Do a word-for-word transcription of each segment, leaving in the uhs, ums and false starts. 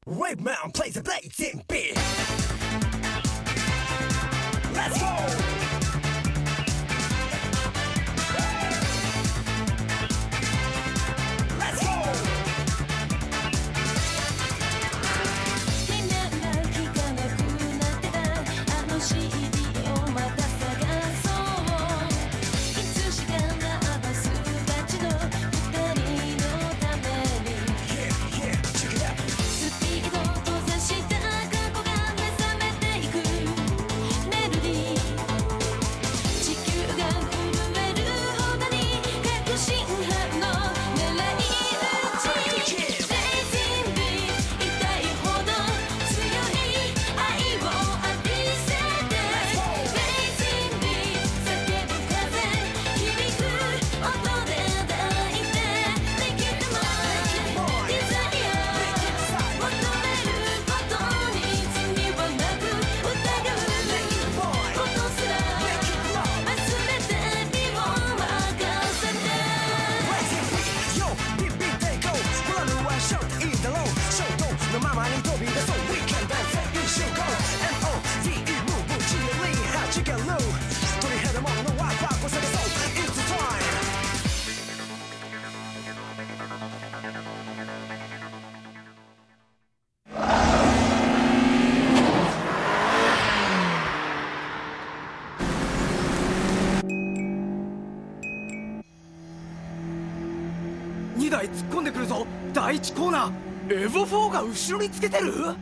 Rave Man plays a blazing beat. Let's go. Let's go. にだい突っ込んでくるぞ。だいいちコーナーエボフォーが後ろにつけてるな。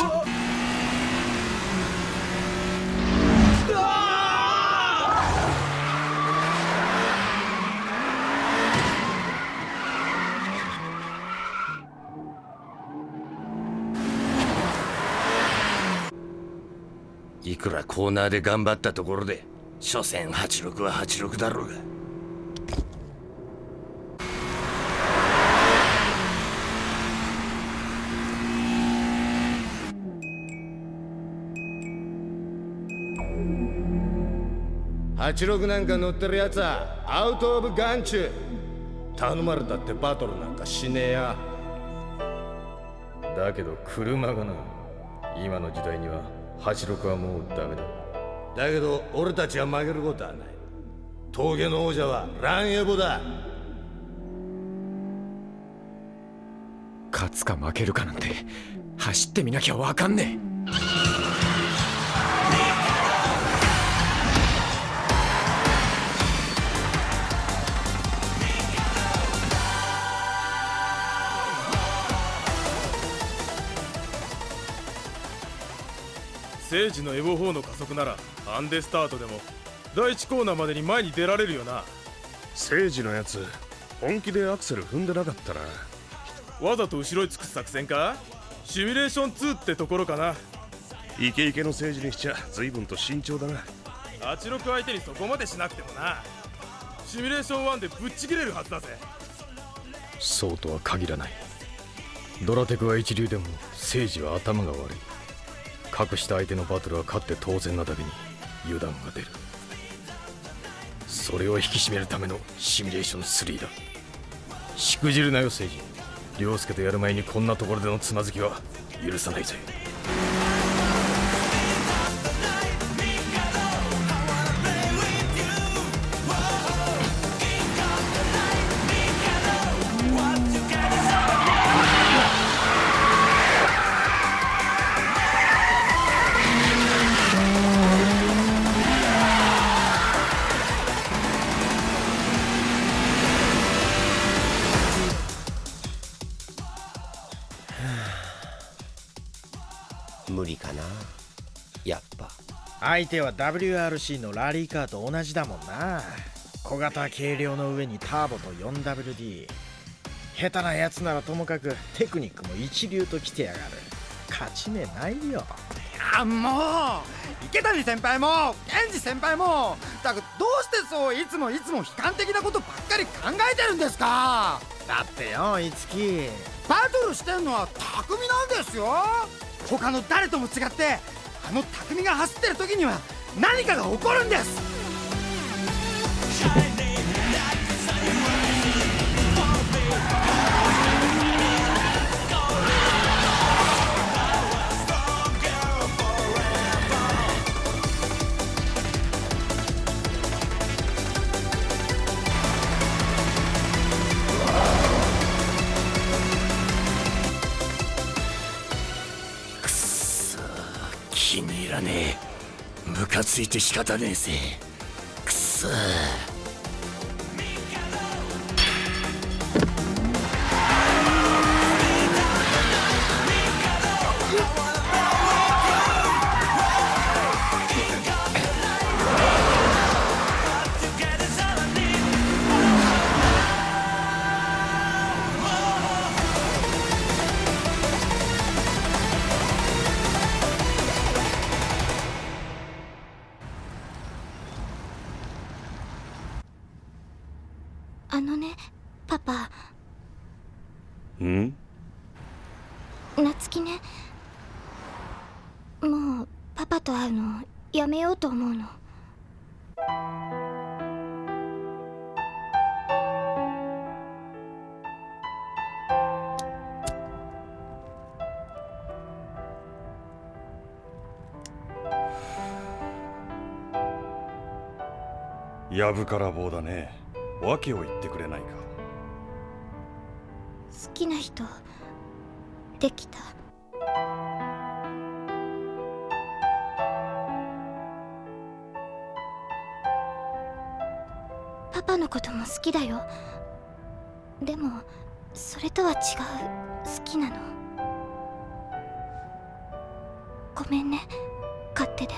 いくらコーナーで頑張ったところで所詮はちろくははちろくだろうが。はちろくなんか乗ってるやつはアウトオブ眼中。頼まれたってバトルなんかしねえや。だけど車がな、今の時代にははちろくはもうダメだ。だけど俺たちは負けることはない。峠の王者はランエボだ。 勝つか負けるかなんて走ってみなきゃわかんねえ。 聖司のエボフォーの加速ならハンデスタートでもだいいちコーナーまでに前に出られるよな。 聖司のやつ本気でアクセル踏んでなかったな。 わざと後ろにつく作戦か。シミュレーションツーってところかな。 イケイケの聖司にしちゃ随分と慎重だな。 はちろく相手にそこまでしなくてもな。シミュレーションワンでぶっちぎれるはずだぜ。 そうとは限らない。ドラテクは一流でも聖司は頭が悪い。隠した相手のバトルは勝って当然なだけに油断が出る。それを引き締めるためのシミュレーションスリーだ。しくじるなよ聖司。凌介とやる前にこんなところでのつまずきは許さないぜ。 無理かな。やっぱ相手は ダブリューアールシー のラリーカーと同じだもんな。小型軽量の上にターボと フォーダブリューディー。 下手なやつならともかくテクニックも一流ときてやがる。勝ち目ないよ。 あ、もう池谷先輩も健二先輩もだからどうしてそういつもいつも悲観的なことばっかり考えてるんですか。 だってよ五木、 バトルしてんのは匠なんですよ。他の誰とも違ってあの匠が走ってる時には何かが起こるんです。 気に入らねえ。ムカついて仕方ねえぜ。くそー。 あのね、パパ。 ん？ 夏希ね、もうパパと会うのやめようと思うの。 やぶから棒だね。訳を言ってくれないか。 好きな人できた。パパのことも好きだよ。でもそれとは違う好きなの。ごめんね、勝手で。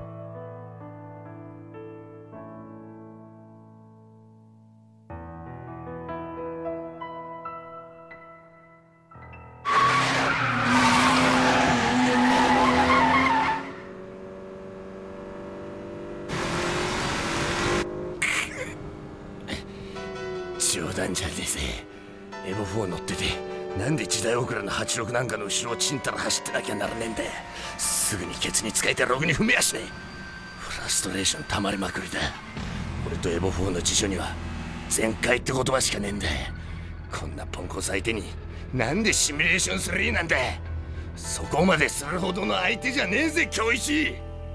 冗談じゃねえぜ。エボフォー乗っててなんで時代遅れのはちじゅうろくなんかの後ろをちんたら走ってなきゃならねえんだ。すぐにケツに使えてログに踏めやしねえ。フラストレーション溜まりまくりだ。俺とエボフォーの辞書には全開って言葉しかねえんだ。こんなポンコツ相手になんでシミュレーションスリーなんだ。そこまでするほどの相手じゃねえぜ、京一。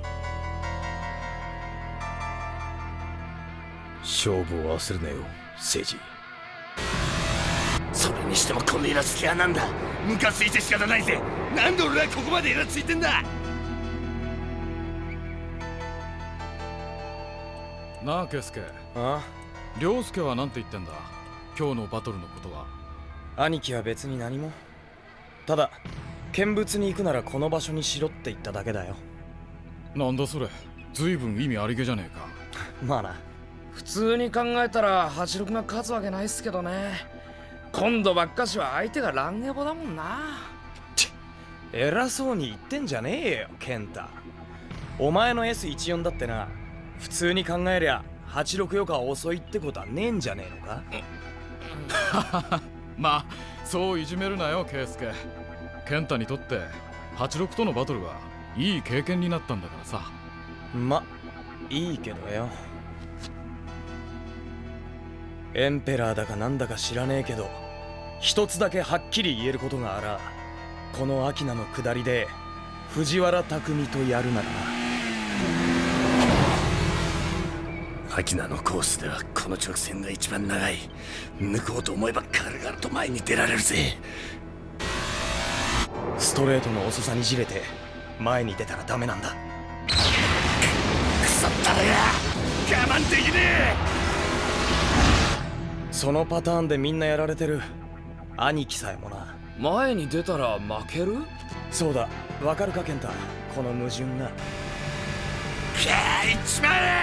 勝負を忘れなよ、聖司。 それにしてもこのイラつきはなんだ。ムカついて仕方ないぜ。なんで俺はここまでイラついてんだ。 なあ圭介。 ああ、 凌介は何て言ってんだ、今日のバトルのことは。 兄貴は別に何も。ただ見物に行くならこの場所にしろって言っただけだよ。 なんだそれ、随分意味ありげじゃねえか。 まあな。 普通に考えたらはちじゅうろくが勝つわけないっすけどね。今度ばっかしは相手がランゲボだもんな。 偉そうに言ってんじゃねえよ健太。お前の エスじゅうよん だってな、普通に考えりゃはちじゅうろくよか遅いってことはねえんじゃねえのか。 まあそういじめるなよ圭介。健太にとってはちじゅうろくとのバトルはいい経験になったんだからさ。 まいいけどよ。エンペラーだかなんだか知らねえけど、一つだけはっきり言えることがあら、このアキナの下りで藤原匠とやるならな。アキナのコースではこの直線が一番長い。抜こうと思えば軽々と前に出られるぜ。 ストレートの遅さにじれて前に出たらダメなんだ。 くそったれが我慢できねえ。 そのパターンでみんなやられてる。兄貴さえもな。 前に出たら負ける？ そうだ、わかるか健太、この矛盾が。 かあいっちまえ。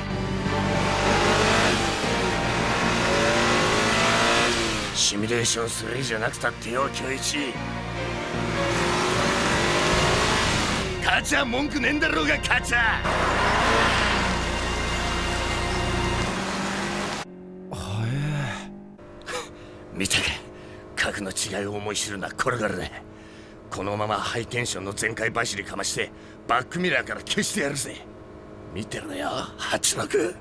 シミュレーションスリーじゃなくたってよ京一。勝ちゃ文句ねえんだろうが勝ちゃ。見たか、格の違いを思い知るのはこれからだ。このままハイテンションの全開走りかましてバックミラーから消してやるぜ。見てろよはちじゅうろく。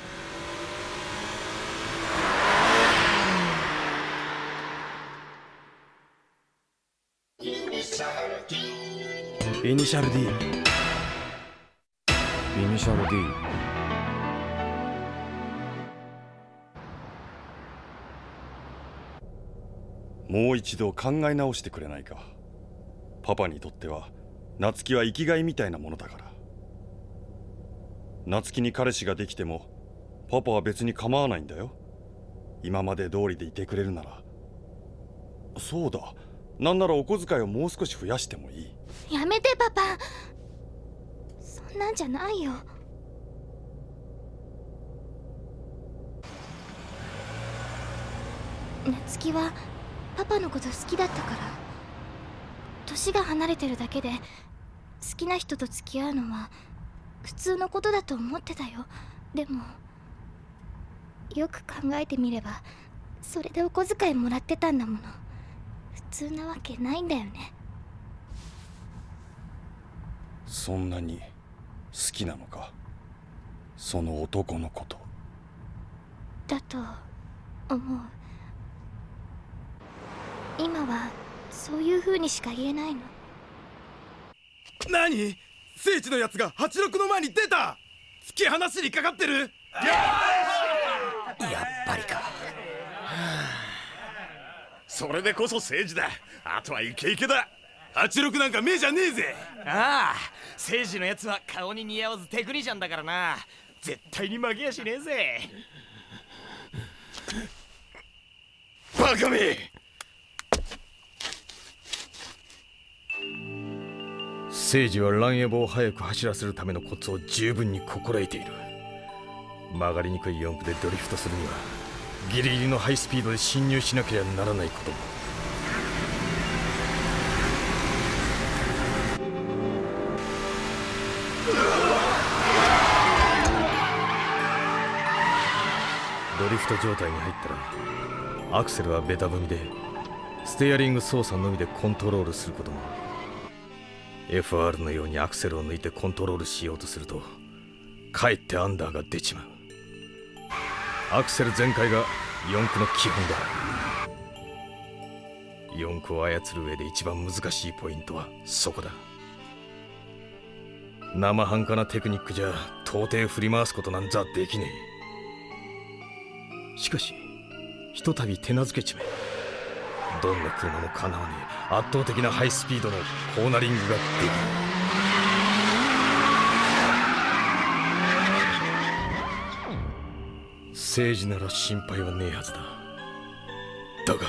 イニシャル D。 イニシャル D。 イニシャル D。 もう一度考え直してくれないか。パパにとっては夏希は生きがいみたいなものだから。夏希に彼氏ができてもパパは別に構わないんだよ。今まで通りでいてくれるなら。そうだ、なんならお小遣いをもう少し増やしてもいい。 やめてパパ、そんなんじゃないよ。夏希はパパのこと好きだったから。年が離れてるだけで好きな人と付き合うのは普通のことだと思ってたよ。でもよく考えてみればそれでお小遣いもらってたんだもの。普通なわけないんだよね。 そんなに好きなのか、その男のこと。 だと思う。今はそういう風にしか言えないの。 何？聖地のやつがはちろくの前に出た。突き放しにかかってる。やっぱりか。 それでこそ聖地だ。あとはイケイケだ。はちろくなんか目じゃねえぜ。 ああ、聖地のやつは顔に似合わずテクニシャンだからな。絶対に負けやしねえぜ。 バカめ。 聖司はランエボを速く走らせるためのコツを十分に心得ている。曲がりにくい四駆でドリフトするにはギリギリのハイスピードで進入しなければならないことも。ドリフト状態に入ったらアクセルはベタ踏みでステアリング操作のみでコントロールすることも。エフアール のようにアクセルを抜いてコントロールしようとするとかえってアンダーが出ちまう。アクセル全開が四駆の基本だ。四駆を操る上で一番難しいポイントはそこだ。生半可なテクニックじゃ到底振り回すことなんざできねえ。しかしひとたび手なずけちまえ、どんな車もかなわねえ圧倒的なハイスピードのコーナリングができる。政治なら心配はねえはずだ。だが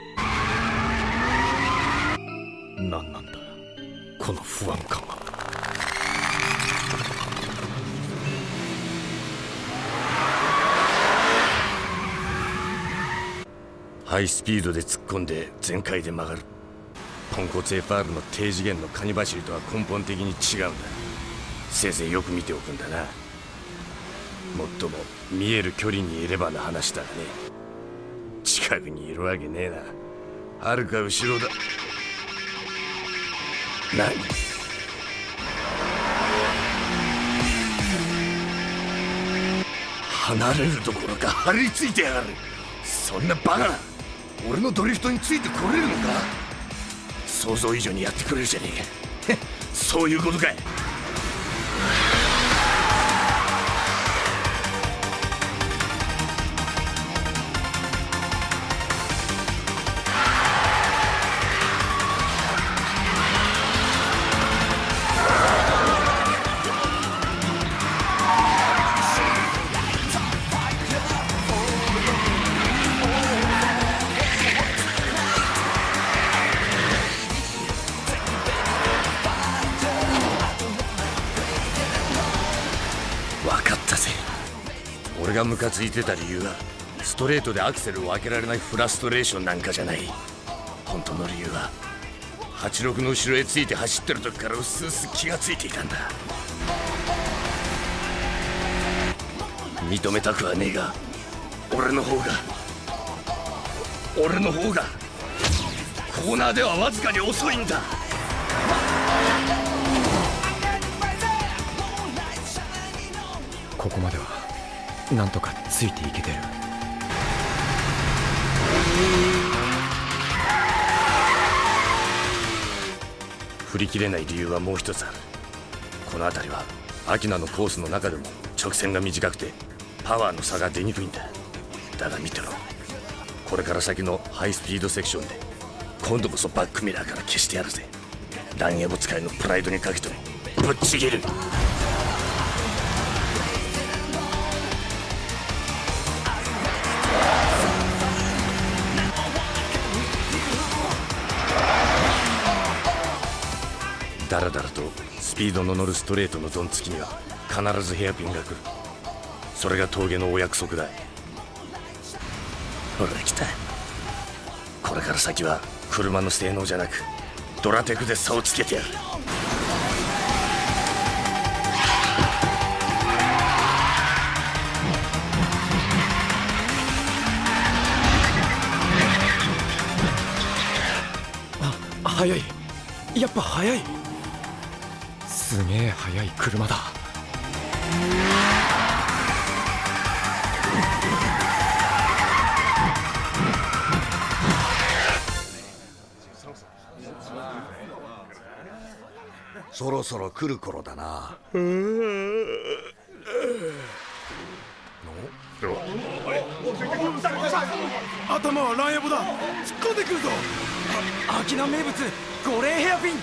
何なんだこの不安感は。 ハイスピードで突っ込んで全開で曲がる。ポンコツ エフアール の低次元のカニ走りとは根本的に違うんだ。せいぜいよく見ておくんだな。もっとも見える距離にいればの話だがね。近くにいるわけねえな。はるか後ろだ。何？離れるどころか張り付いてやがる。そんなバカな俺のドリフトについてこれるのか。想像以上にやってくれるじゃねえか。そういうことかい。俺がムカついてた理由はストレートでアクセルを開けられないフラストレーションなんかじゃない。本当の理由ははちろくの後ろへついて走ってる時からうすうす気がついていたんだ。認めたくはねえが俺の方が俺の方がコーナーではわずかに遅いんだ。 ここまではなんとかついていけてる。 振り切れない理由はもう一つある。この辺りはアキナのコースの中でも直線が短くてパワーの差が出にくいんだ。だが見てろ、これから先のハイスピードセクションで今度こそバックミラーから消してやるぜ。 ランエボ使いのプライドにかけてぶっちぎる。だらだらとスピードの乗るストレートのドンつきには必ずヘアピンが来る。それが峠のお約束だ。ほら来た。これから先は車の性能じゃなくドラテクで差をつけてやる。 あ、速い。やっぱ速い。すげえ速い車だ。 そろそろ来る頃だな。 頭はランエボだ。突っ込んでくるぞ。あ、アキナ名物ゴレンヘアピン。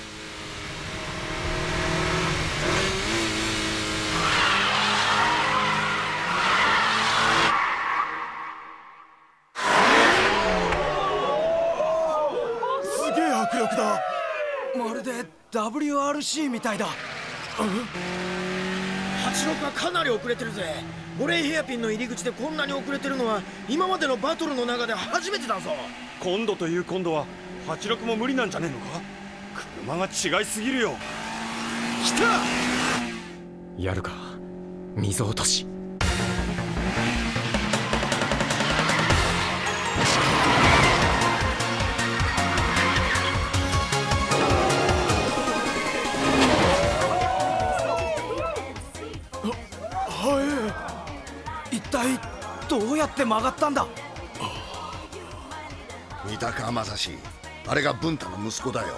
すげえ迫力だ。まるで ダブリューアールシー みたいだ。はちろくはかなり遅れてるぜ。ゴレンヘアピンの入り口でこんなに遅れてるのは今までのバトルの中で初めてだぞ。 今度という今度ははちろくも無理なんじゃねえのか。車が違いすぎるよ。 来た。やるか溝落とし。 一体どうやって曲がったんだ。 見たか、まさし。あれが文太の息子だよ。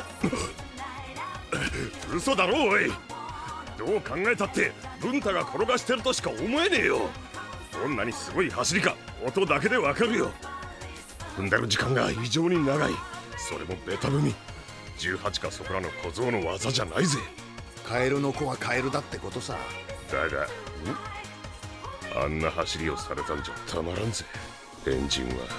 嘘だろおい。どう考えたって文太が転がしてるとしか思えねえよ。どんなにすごい走りか音だけでわかるよ。踏んでる時間が異常に長い。それもベタ踏み。じゅうはちかそこらの小僧の技じゃないぜ。 カエルの子はカエルだってことさ。 だがあんな走りをされたんじゃたまらんぜ。エンジンは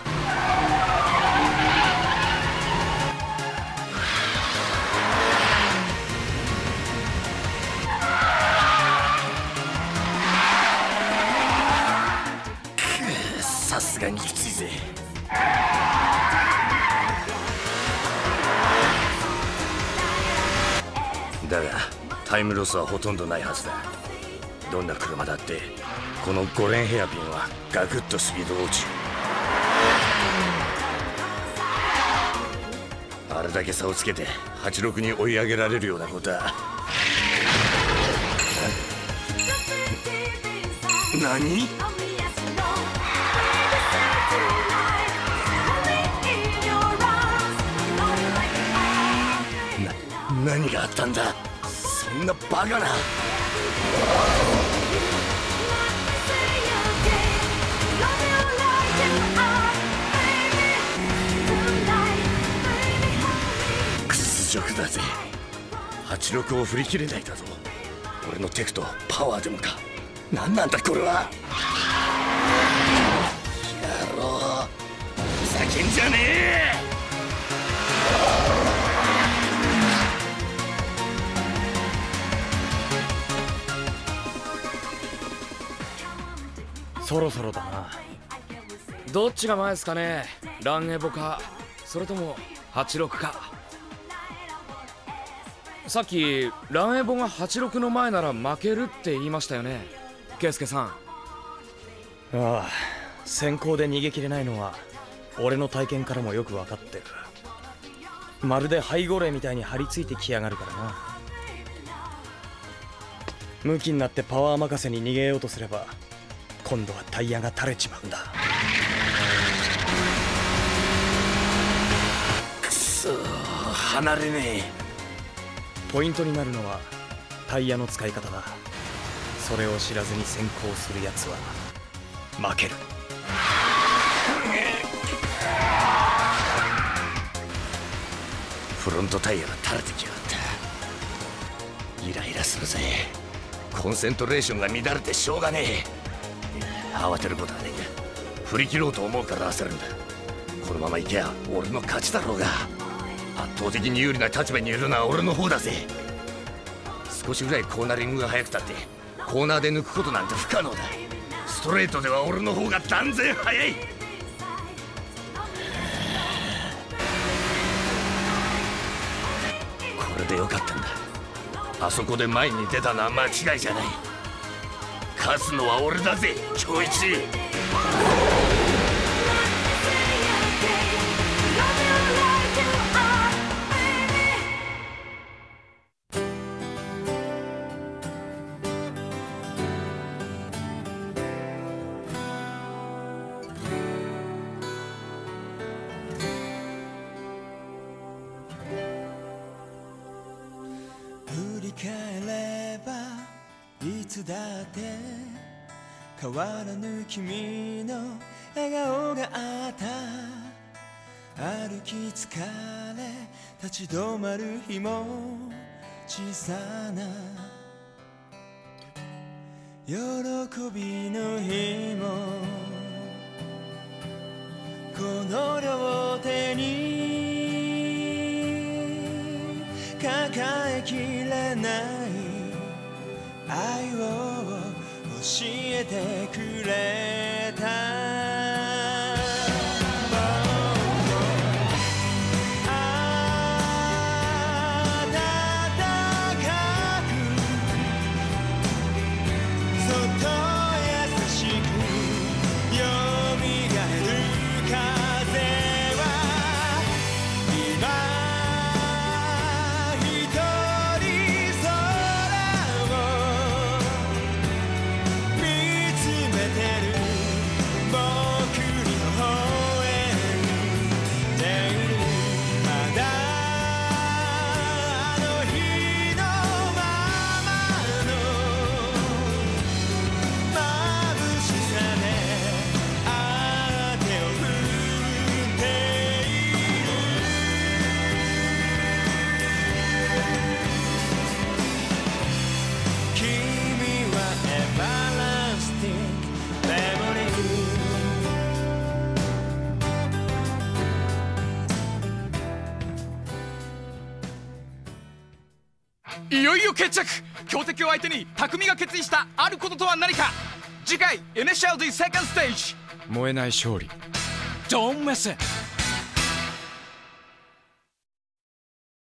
さすがにきついぜ。だがタイムロスはほとんどないはずだ。どんな車だってこのゴレンヘアピンはガクッとスピード落ちる。あれだけ差をつけてはちろくに追い上げられるようなことは。何？な、何があったんだ。そんなバカな。屈辱だぜ。はちろくを振り切れないだと。俺のテクとパワーでもか。何なんだこれは。野郎、ふざけんじゃねえ。 そろそろだな。 どっちが前ですかね。ランエボかそれともはちろくか。さっきランエボがはちろくの前なら負けるって言いましたよね、ケイスケさん。 ああ、先行で逃げきれないのは俺の体験からもよく分かってる。まるで背後霊みたいに張り付いてきやがるからな。ムキになってパワー任せに逃げようとすれば今度はタイヤが垂れちまうんだ。 くそー、離れねえ。 ポイントになるのはタイヤの使い方だ。それを知らずに先行するやつは負ける。 フロントタイヤが垂れてきやがった。 イライラするぜ。コンセントレーションが乱れてしょうがねえ。慌てることはねえんだ。振り切ろうと思うから焦るんだ。このままいけば俺の勝ちだろうが、圧倒的に有利な立場にいるのは俺の方だぜ。少しぐらいコーナリングが速くたってコーナーで抜くことなんて不可能だ。ストレートでは俺の方が断然速い。これでよかったんだ。あそこで前に出たのは間違いじゃない。勝つのは俺だぜ、恭一。 振り返ればいつだって変わらぬ君の笑顔があった。歩き疲れ立ち止まる日も小さな喜びの日もこの両手に抱えきれない愛を教えてくれた。 いよいよ決着。強敵を相手に匠が決意したあることとは何か。次回 エヌエスエルディー セカンドステージ、 燃えない勝利。 Don't miss it.